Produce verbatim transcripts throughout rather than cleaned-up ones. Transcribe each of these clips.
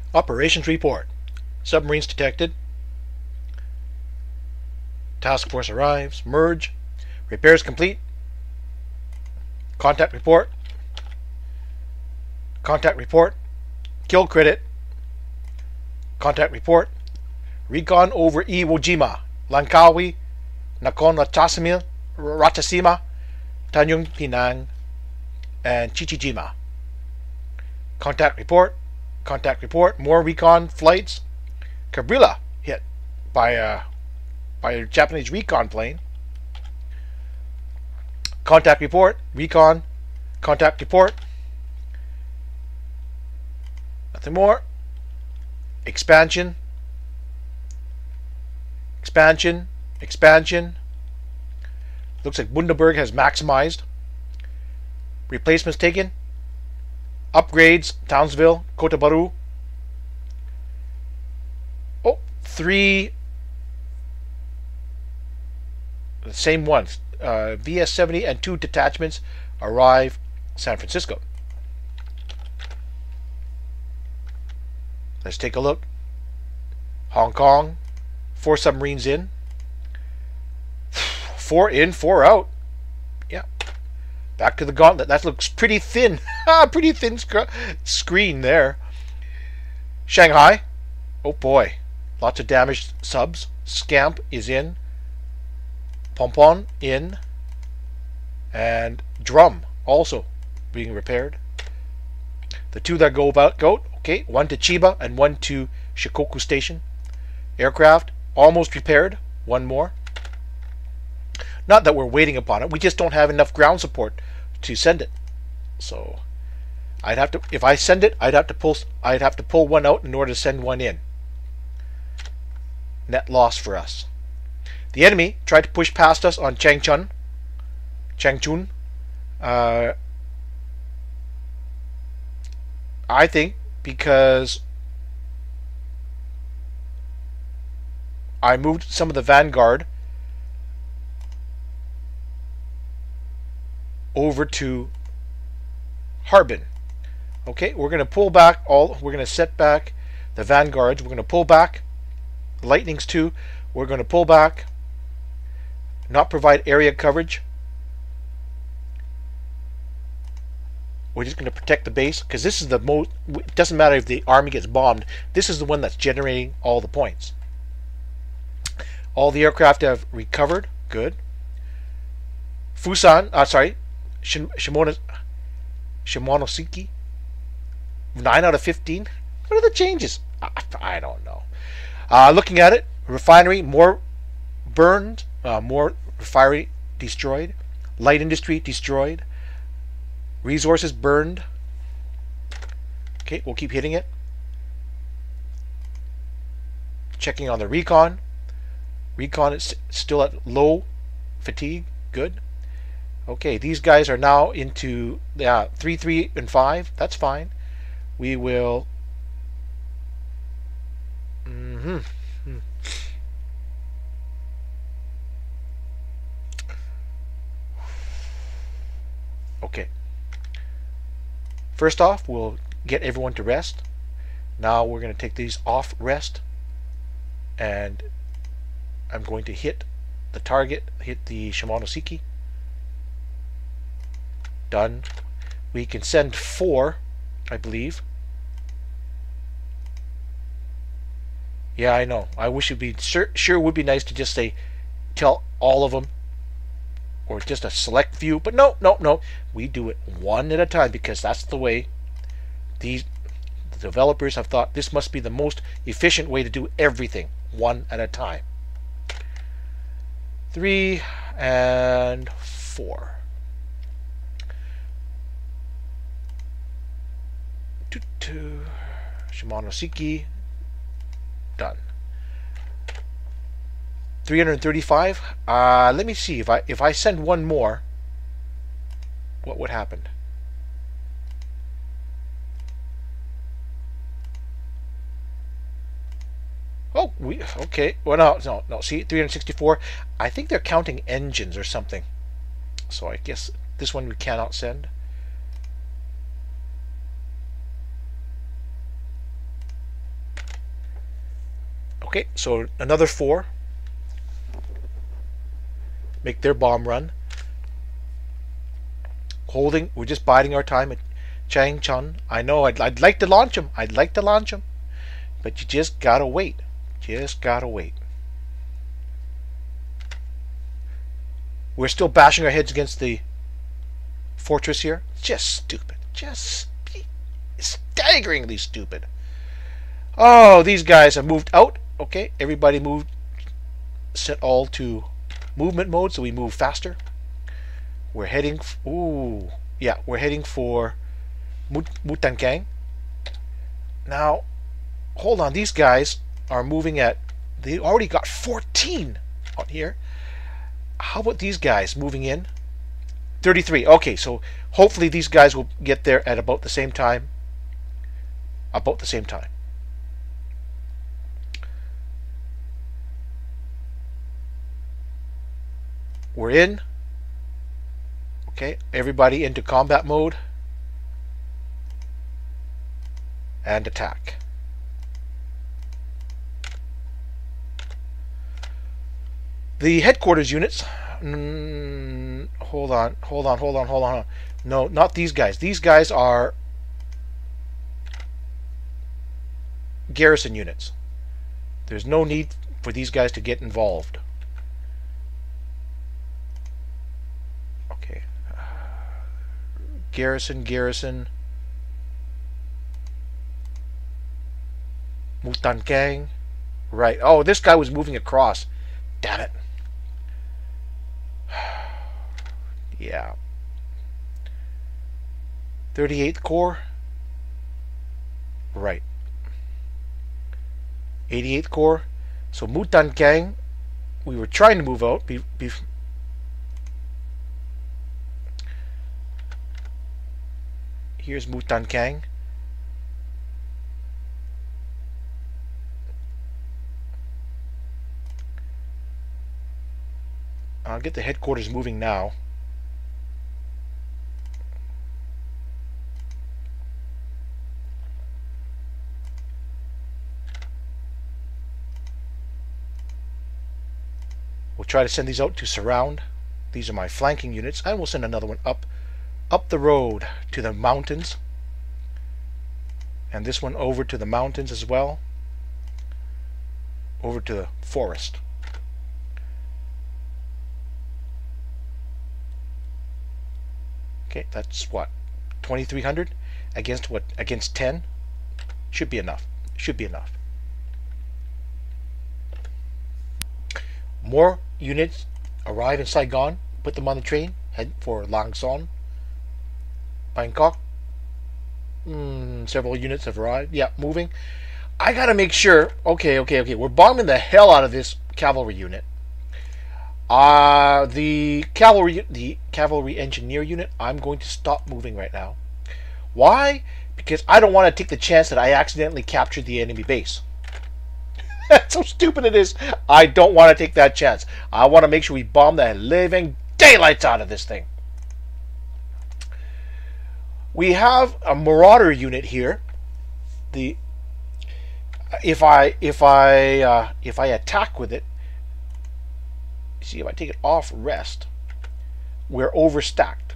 Operations report. Submarines detected. Task force arrives. Merge. Repairs complete. Contact report. Contact report. Kill credit. Contact report. Recon over Iwo Jima, Langkawi, Nakhon Ratchasima, Ratchasima, Tanjung Pinang, and Chichijima. Contact report. Contact report. More recon flights. Cabrilla hit by a by a Japanese recon plane. Contact report. Recon. Contact report. Nothing more. Expansion. Expansion. Expansion. Looks like Bundaberg has maximized. Replacements taken. Upgrades. Townsville. Kotabaru. Oh, three. The same ones. Uh, V S seventy and two detachments arrive San Francisco. Let's take a look. Hong Kong. Four submarines in. Four in, four out. Yeah. Back to the gauntlet. That looks pretty thin. Pretty thin sc screen there. Shanghai. Oh boy. Lots of damaged subs. Scamp is in. Pompon in. And Drum also being repaired. The two that go about go. Okay, one to Chiba and one to Shikoku Station. Aircraft almost repaired. One more. Not that we're waiting upon it. We just don't have enough ground support to send it. So I'd have to, if I send it, I'd have to pull. I'd have to pull one out in order to send one in. Net loss for us. The enemy tried to push past us on Changchun. Changchun. Uh, I think because I moved some of the Vanguard over to Harbin. Okay, we're going to pull back all, we're going to set back the Vanguards. We're going to pull back the Lightnings too. We're going to pull back, not provide area coverage. We're just going to protect the base because this is the most, it doesn't matter if the army gets bombed, this is the one that's generating all the points. All the aircraft have recovered. Good. Fusan, uh, sorry, Shimono, Shimonoseki, nine out of fifteen. What are the changes? I, I don't know. Uh, looking at it, refinery, more burned, uh, more refinery destroyed, light industry destroyed, resources burned. Okay, we'll keep hitting it. Checking on the recon. Recon is still at low fatigue. Good. Okay, these guys are now into yeah, three, three, and five. That's fine. We will. Mm-hmm. Okay. First off, we'll get everyone to rest. Now we're going to take these off rest, and I'm going to hit the target, hit the Shimonoseki. Done. We can send four, I believe. Yeah, I know. I wish it'd be sure, sure would be nice to just say tell all of them, or just a select few. But no, no, no. We do it one at a time because that's the way these the developers have thought. This must be the most efficient way to do everything, one at a time. Three and four. Two, two. Shimonoseki. Done. three hundred thirty-five. Uh, let me see if I if I send one more, what would happen? Oh, we okay. Well, no, no, no. See, three hundred sixty-four. I think they're counting engines or something. So I guess this one we cannot send. Okay, so another four. Make their bomb run. Holding, we're just biding our time at Chang Chun. I know, I'd, I'd like to launch him. I'd like to launch him. But you just gotta wait. Just gotta wait. We're still bashing our heads against the fortress here. Just stupid. Just staggeringly stupid. Oh, these guys have moved out. Okay, everybody moved. Set all to movement mode so we move faster. We're heading. Ooh, yeah, we're heading for Mutankang. Now, hold on. These guys are moving at. They already got fourteen on here. How about these guys moving in? thirty-three. Okay, so hopefully these guys will get there at about the same time. About the same time. We're in. Okay, everybody into combat mode. And attack. The headquarters units. Mm, hold on, hold on, hold on, hold on. No, not these guys. These guys are garrison units. There's no need for these guys to get involved. Okay. Garrison, garrison. Mutankang. Right. Oh, this guy was moving across. Damn it. Yeah. thirty-eighth Corps. Right. eighty-eighth Corps. So Mutankang, we were trying to move out. Be, be, here's Mutankang. I'll get the headquarters moving now. We'll try to send these out to surround. These are my flanking units, and we'll send another one up up the road to the mountains. And this one over to the mountains as well. Over to the forest. Okay, that's what? twenty-three hundred against what? Against ten? Should be enough. Should be enough. More units arrive in Saigon. Put them on the train. Head for Lang Son. Bangkok. Mm, several units have arrived. Yeah, moving. I gotta make sure. Okay, okay, okay. We're bombing the hell out of this cavalry unit. Uh, the cavalry, the cavalry engineer unit, I'm going to stop moving right now. Why? Because I don't want to take the chance that I accidentally captured the enemy base. That's how stupid it is. I don't want to take that chance. I want to make sure we bomb the living daylights out of this thing. We have a marauder unit here. The if I if I uh, if I attack with it, see if I take it off rest, we're overstacked.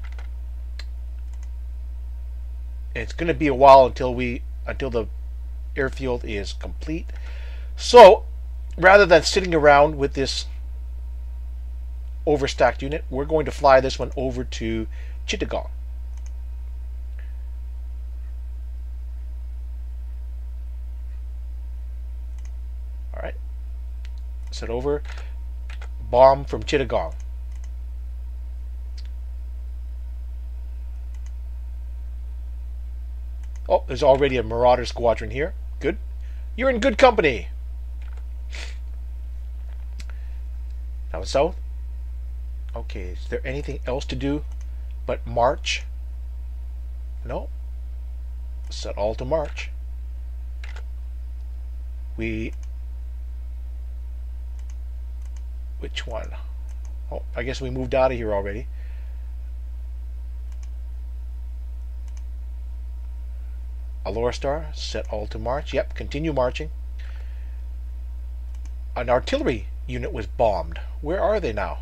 It's going to be a while until we until the airfield is complete. So, rather than sitting around with this overstacked unit, we're going to fly this one over to Chittagong. Alright. Set over. Bomb from Chittagong. Oh, there's already a Marauder squadron here. Good. You're in good company. Now south. Okay, is there anything else to do but march? No. Set all to march. We... Which one? Oh, I guess we moved out of here already. Alora Star, set all to march. Yep, continue marching. an artillery unit was bombed. Where are they now?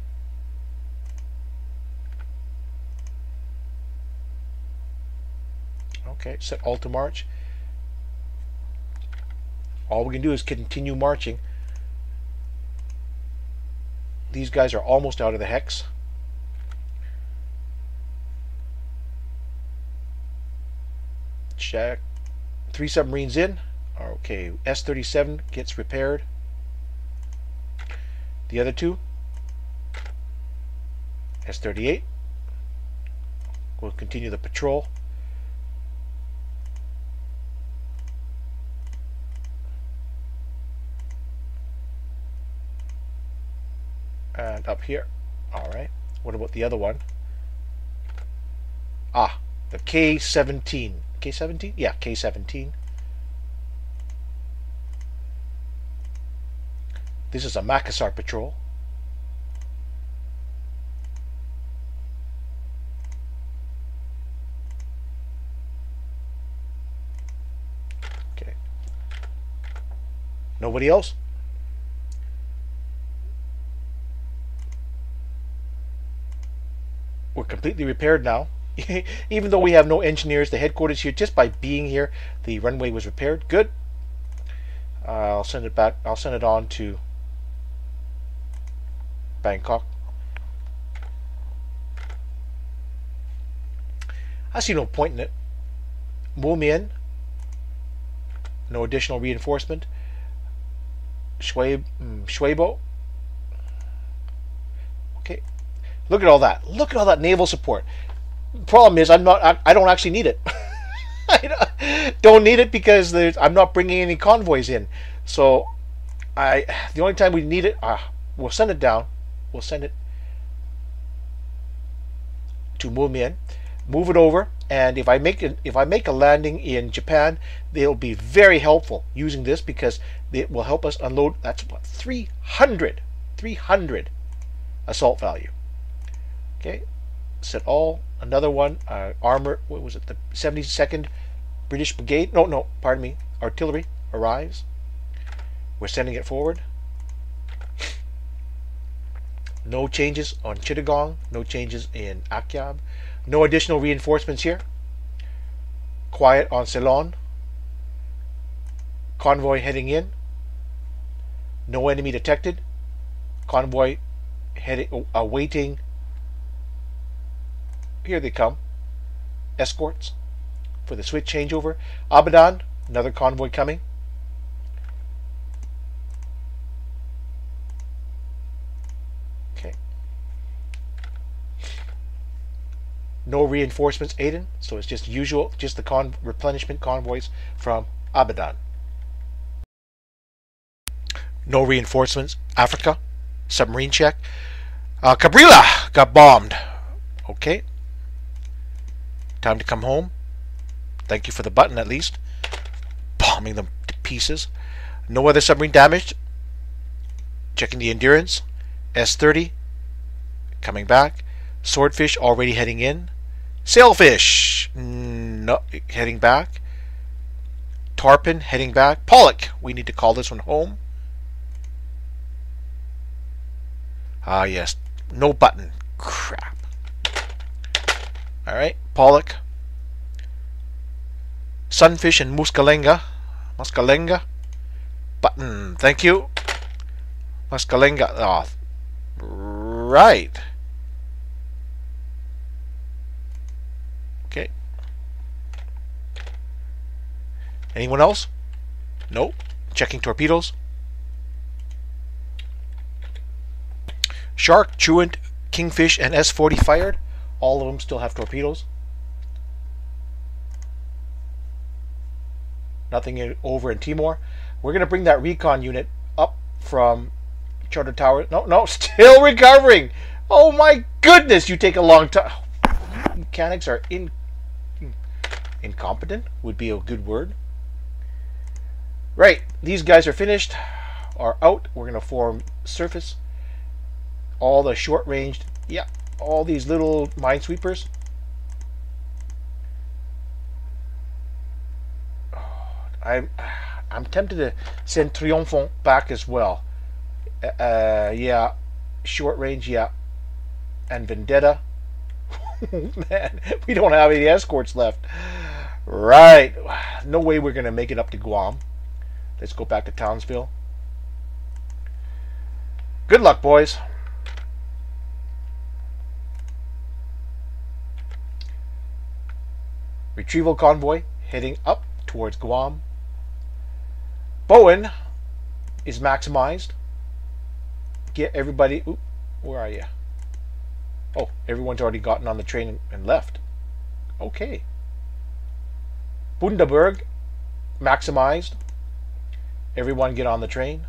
Okay, set all to march. All we can do is continue marching. These guys are almost out of the hex. Check. Three submarines in. Okay, S thirty-seven gets repaired. The other two. S thirty-eight. We'll continue the patrol. And up here. Alright. What about the other one? Ah, the K seventeen. K seventeen? Yeah, K seventeen. This is a Makassar patrol. Okay. Nobody else? We're completely repaired now. Even though we have no engineers, the headquarters here, just by being here, the runway was repaired. Good. Uh, I'll send it back. I'll send it on to Bangkok. I see no point in it. Mumien. No additional reinforcement. Schwab, Schwabo. Okay. Look at all that. Look at all that naval support. The problem is I'm not. I, I don't actually need it. I don't need it because there's, I'm not bringing any convoys in. So I. The only time we need it, uh, we'll send it down. We'll send it to Mumien. Move it over, and if I make it, if I make a landing in Japan, they'll be very helpful using this because it will help us unload. That's what three hundred, three hundred assault value. Okay, set all. Another one, uh, armor. What was it? The seventy-second British Brigade. No, no. Pardon me. Artillery arrives. We're sending it forward. No changes on Chittagong. No changes in Akyab. No additional reinforcements here. Quiet on Ceylon. Convoy heading in. No enemy detected. Convoy heading, awaiting. Here they come. Escorts for the switch changeover. Abadan, another convoy coming. Okay. No reinforcements, Aden, so it's just usual, just the con replenishment convoys from Abadan. No reinforcements, Africa, submarine check. Uh, Cabrilla got bombed. Okay. Time to come home. Thank you for the button, at least. Bombing them to pieces. No other submarine damaged. Checking the endurance. S thirty. Coming back. Swordfish already heading in. Sailfish. No, heading back. Tarpon heading back. Pollock. We need to call this one home. Ah, yes. No button. Crap. Alright, Pollock. Sunfish and Muskalenga. Muskalenga. Button, thank you. Muskalenga. Oh, right. Okay. Anyone else? Nope. Checking torpedoes. Shark, Truant, Kingfish, and S forty fired. All of them still have torpedoes. Nothing in, over in Timor. We're going to bring that recon unit up from Charter Tower. No, no, still recovering. Oh my goodness, you take a long time. Mechanics are in, incompetent, would be a good word. Right, these guys are finished, are out. We're going to form surface. All the short-ranged, yeah. All these little minesweepers. Oh, I'm I'm tempted to send Triomphant back as well. Uh, yeah, short range, yeah, and Vendetta. Man, we don't have any escorts left. Right, no way we're gonna make it up to Guam. Let's go back to Townsville. Good luck, boys. Retrieval convoy heading up towards Guam. Bowen is maximized. Get everybody. Oop, where are you? Oh, everyone's already gotten on the train and left. Okay. Bundaberg maximized. Everyone get on the train.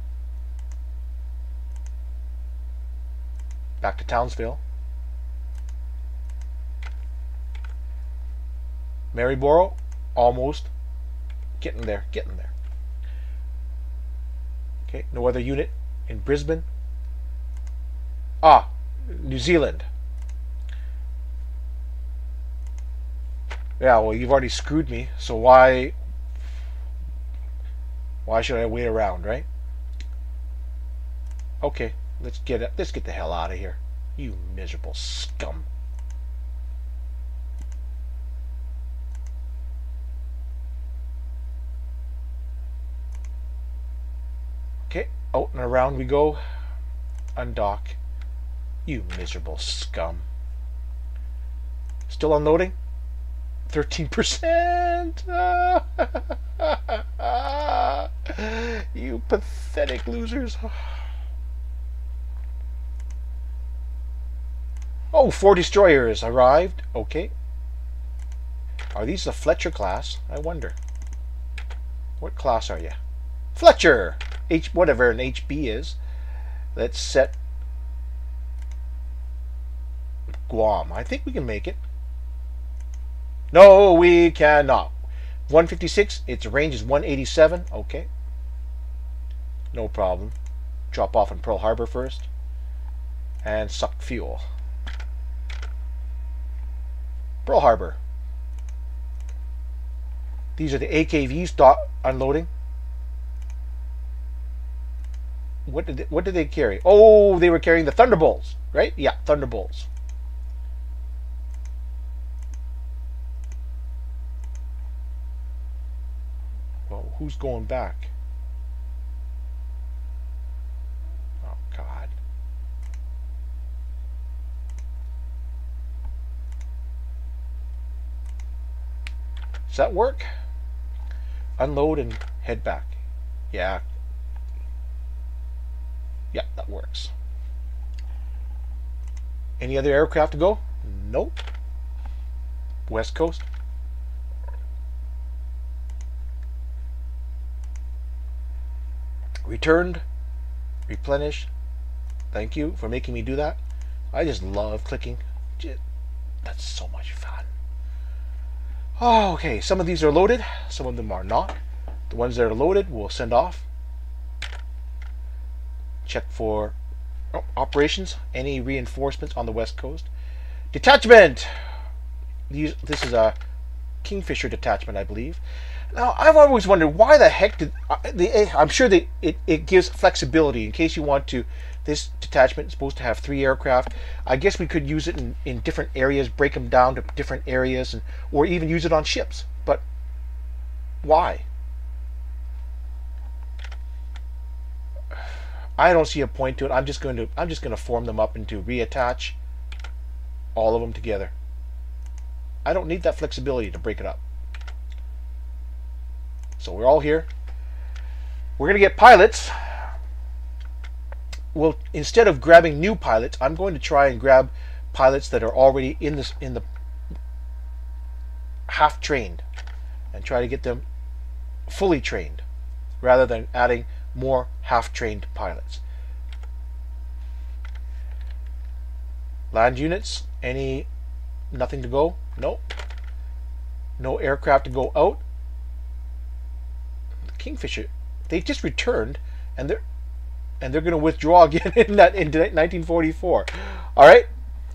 Back to Townsville. Maryborough, almost. Getting there, getting there. Okay, no other unit in Brisbane. Ah, New Zealand. Yeah, well, you've already screwed me, so why... Why should I wait around, right? Okay, let's get it. Let's get the hell out of here. You miserable scum. Okay, out and around we go. Undock. You miserable scum. Still unloading? thirteen percent! You pathetic losers. Oh, four destroyers arrived. Okay. Are these the Fletcher class? I wonder. What class are you? Fletcher! H, whatever an H B is. Let's set Guam. I think we can make it. No, we cannot. one fifty-six, its range is one eighty-seven. Okay. No problem. Drop off in Pearl Harbor first. And suck fuel. Pearl Harbor. These are the A K Vs unloading. What did they, what did they carry? Oh, they were carrying the Thunderbolts, right? Yeah, Thunderbolts. Well, who's going back? Oh, God. Does that work? Unload and head back. Yeah. Yeah, that works. Any other aircraft to go? Nope. West Coast. Returned. Replenish. Thank you for making me do that. I just love clicking. That's so much fun. Oh, okay, some of these are loaded. Some of them are not. The ones that are loaded we'll send off. Check for oh, operations. Any reinforcements on the West Coast. Detachment! These, this is a Kingfisher detachment, I believe. Now, I've always wondered why the heck did... Uh, the, I'm sure that it, it gives flexibility in case you want to... This detachment is supposed to have three aircraft. I guess we could use it in, in different areas, break them down to different areas, and or even use it on ships. But why? I don't see a point to it. I'm just going to I'm just going to form them up into reattach all of them together. I don't need that flexibility to break it up. So we're all here. We're going to get pilots. Well, instead of grabbing new pilots, I'm going to try and grab pilots that are already in this in the half trained and try to get them fully trained rather than adding more half-trained pilots. Land units, any nothing to go? Nope. No aircraft to go out. The Kingfisher, they just returned and they're and they're going to withdraw again in that in nineteen forty-four. All right.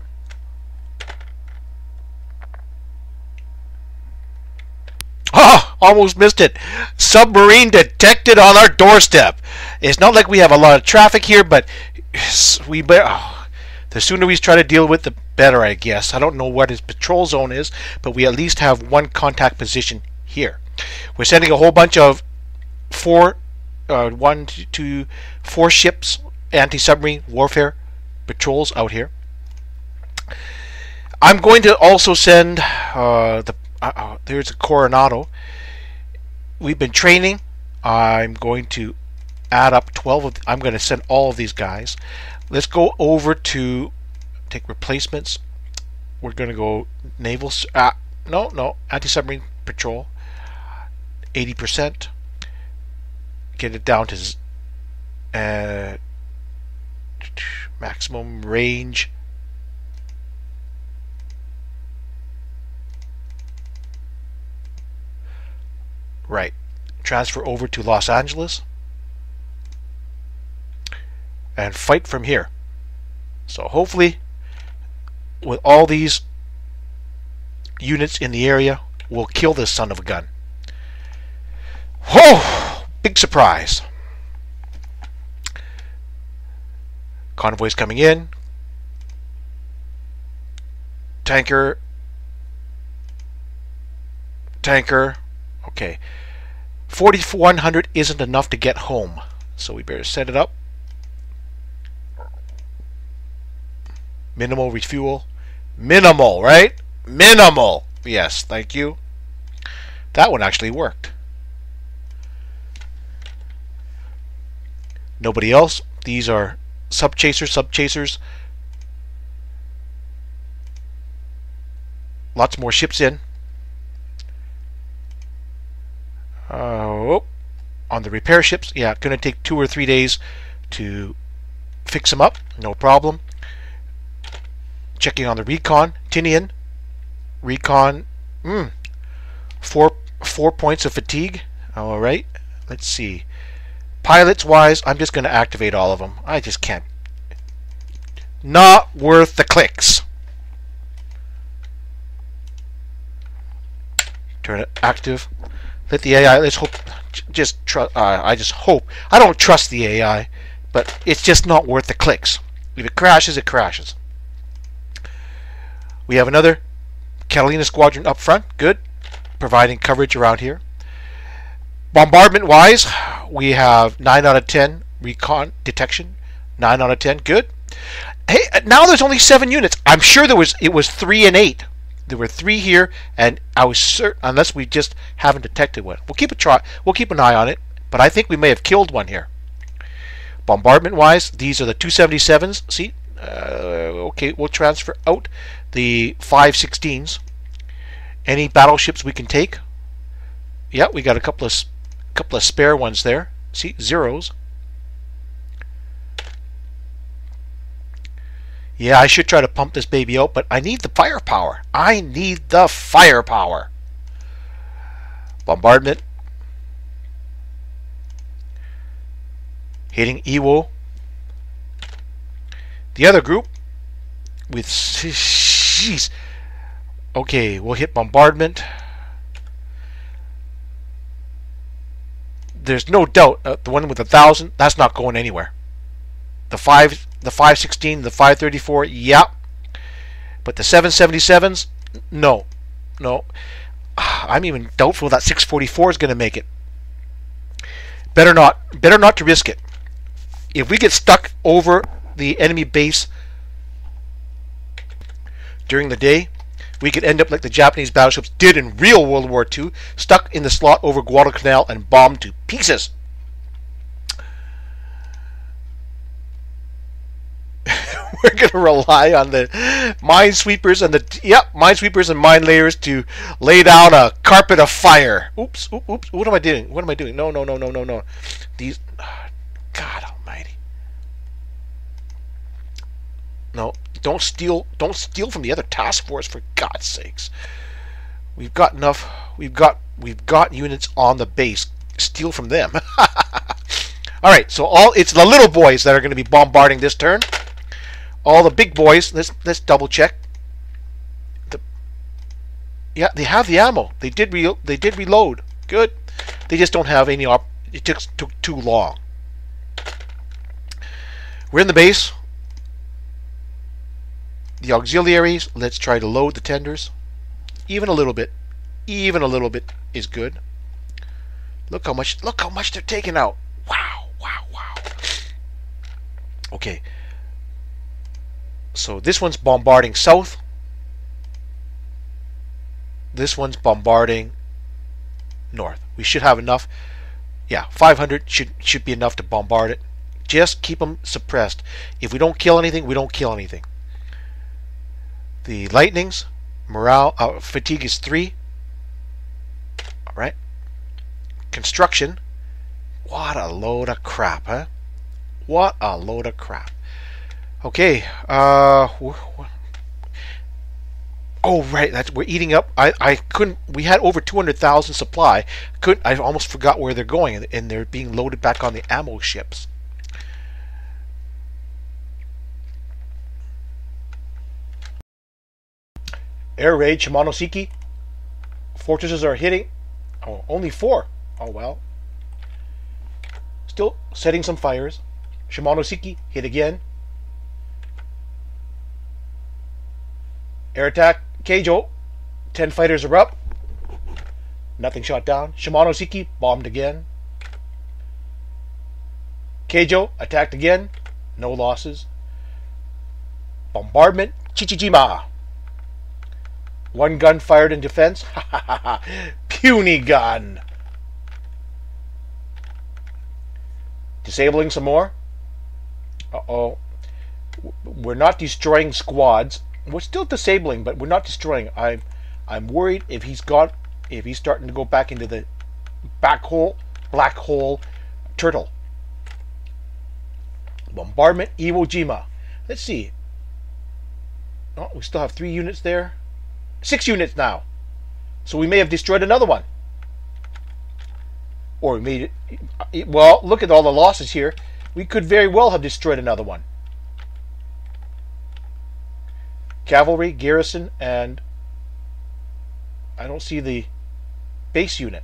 Ah! Almost missed it. Submarine detected on our doorstep. It's not like we have a lot of traffic here, but we better. Oh, the sooner we try to deal with, the better, I guess. I don't know what his patrol zone is, but we at least have one contact position here. We're sending a whole bunch of four, uh, one, two, four ships, anti-submarine warfare patrols out here. I'm going to also send uh, the. Uh, uh, there's a Coronado. We've been training. I'm going to add up twelve of. I'm going to send all of these guys. Let's go over to take replacements. We're going to go naval. Uh, no, no, anti-submarine patrol. eighty percent. Get it down to uh, maximum range. Right. Transfer over to Los Angeles and fight from here. So hopefully with all these units in the area, we'll kill this son of a gun. Whoa! Big surprise. Convoys coming in. Tanker. Tanker. Okay. forty-one hundred isn't enough to get home, so we better set it up. Minimal refuel. Minimal, right? Minimal. Yes, thank you. That one actually worked. Nobody else. These are sub-chasers, sub-chasers. Lots more ships in. Uh, on the repair ships, yeah, going to take two or three days to fix them up. No problem. Checking on the recon. Tinian. Recon. Mm, four, four points of fatigue. All right. Let's see. Pilots wise, I'm just going to activate all of them. I just can't. Not worth the clicks. Turn it active. Let the A I. Let's hope. Just trust. Uh, I just hope. I don't trust the A I, but it's just not worth the clicks. If it crashes, it crashes. We have another Catalina squadron up front. Good, providing coverage around here. Bombardment wise, we have nine out of ten recon detection. Nine out of ten. Good. Hey, now there's only seven units. I'm sure there was. It was three and eight. There were three here, and I was certain, unless we just haven't detected one. We'll keep a try. We'll keep an eye on it, but I think we may have killed one here. Bombardment-wise, these are the two seventy-sevens. See, uh, okay, we'll transfer out the five sixteens. Any battleships we can take? Yeah, we got a couple of couple of spare ones there. See, zeros. Yeah, I should try to pump this baby out, but I need the firepower. I need the firepower. Bombardment. Hitting E W O. The other group with... Jeez. Okay, we'll hit bombardment. There's no doubt uh, the one with a thousand, that's not going anywhere. The five... The five sixteen, the five thirty-four, yeah. But the seven seventy-sevens, no. No. I'm even doubtful that six forty-four is going to make it. Better not. Better not to risk it. If we get stuck over the enemy base during the day, we could end up like the Japanese battleships did in real World War Two, stuck in the slot over Guadalcanal and bombed to pieces. We're going to rely on the minesweepers and the yep minesweepers and mine layers to lay down a carpet of fire. Oops, oops, oops. What am I doing? What am I doing? No, no, no, no, no, no. These, God Almighty. No, don't steal. Don't steal from the other task force, for God's sakes. We've got enough. We've got we've got units on the base. Steal from them. All right. So all it's the little boys that are going to be bombarding this turn. All the big boys, let's let's double check. The, yeah, they have the ammo. They did re they did reload. Good. They just don't have any op it took, took too long. We're in the base. The auxiliaries, let's try to load the tenders. Even a little bit. Even a little bit is good. Look how much look how much they're taking out. Wow, wow, wow. Okay. So this one's bombarding south. This one's bombarding north. We should have enough. Yeah, five hundred should should be enough to bombard it. Just keep them suppressed. If we don't kill anything, we don't kill anything. The lightnings, morale, uh, fatigue is three. All right. Construction. What a load of crap, huh? What a load of crap. Okay. Uh. Oh right, that's we're eating up. I I couldn't. We had over two hundred thousand supply. Couldn't. I almost forgot where they're going, and they're being loaded back on the ammo ships. Air raid Shimonoseki. Fortresses are hitting. Oh, only four. Oh well. Still setting some fires. Shimonoseki hit again. Air attack Keijo. Ten fighters are up. Nothing shot down. Shimonoseki bombed again. Keijo attacked again. No losses. Bombardment Chichijima. One gun fired in defense. Ha ha ha ha. Puny gun. Disabling some more. Uh-oh. We're not destroying squads. We're still disabling, but we're not destroying. I'm I'm worried if he's got if he's starting to go back into the back hole, black hole turtle. Bombardment Iwo Jima. Let's see. Oh, we still have three units there. Six units now. So we may have destroyed another one. Or we made it. Well, look at all the losses here. We could very well have destroyed another one. Cavalry, garrison, and I don't see the base unit.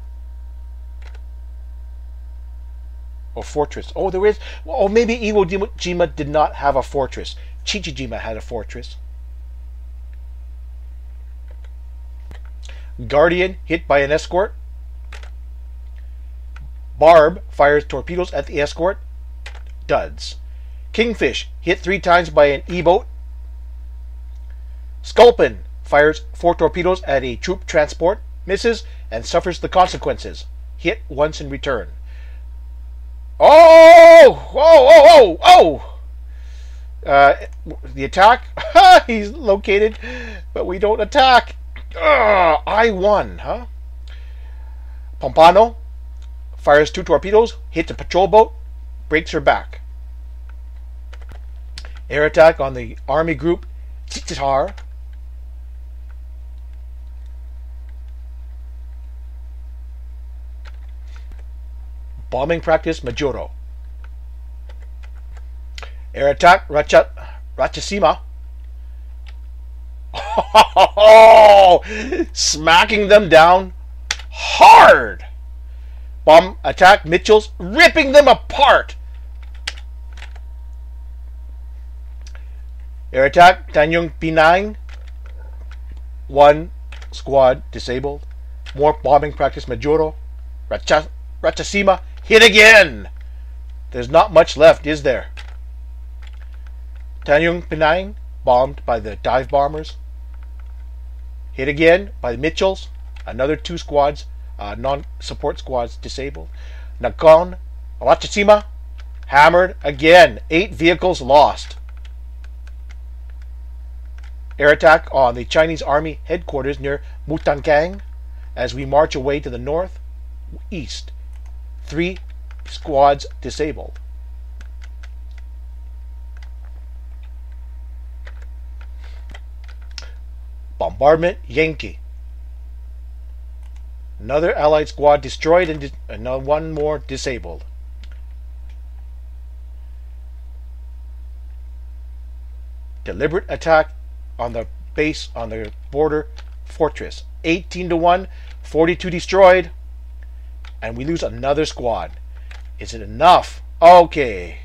Or fortress. Oh, there is. Oh, maybe Iwo Jima did not have a fortress. Chichijima had a fortress. Guardian hit by an escort. Barb fires torpedoes at the escort. Duds. Kingfish hit three times by an E-boat. Sculpin fires four torpedoes at a troop transport, misses, and suffers the consequences. Hit once in return. Oh! Oh! Oh! Oh! Oh! Uh, the attack. He's located, but we don't attack. Ugh, I won, huh? Pompano fires two torpedoes, hits a patrol boat, breaks her back. Air attack on the army group Tsitsihar. Bombing practice Majuro. Air attack Racha, Rachasima. Oh, smacking them down hard. Bomb attack Mitchell's, ripping them apart. Air attack Tanyong Pinang. One squad disabled. More bombing practice Majuro. Racha, Rachasima hit again. There's not much left, is there? Tanyong Pinang bombed by the dive bombers. Hit again by the Mitchells. Another two squads, uh, non-support squads disabled. Nakon, Rachasima, hammered again. Eight vehicles lost. Air attack on the Chinese Army headquarters near Mutankang as we march away to the north, east. Three squads disabled. Bombardment Yankee. Another Allied squad destroyed and another one more disabled. Deliberate attack on the base on the border fortress. eighteen to one, forty-two destroyed. And we lose another squad. Is it enough? Okay.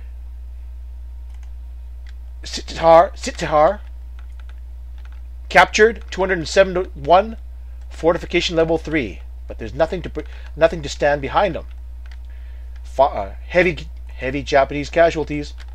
Tsitsihar, Tsitsihar captured, two hundred seventy-one, fortification level three. But there's nothing to nothing to stand behind them. Uh, heavy heavy Japanese casualties.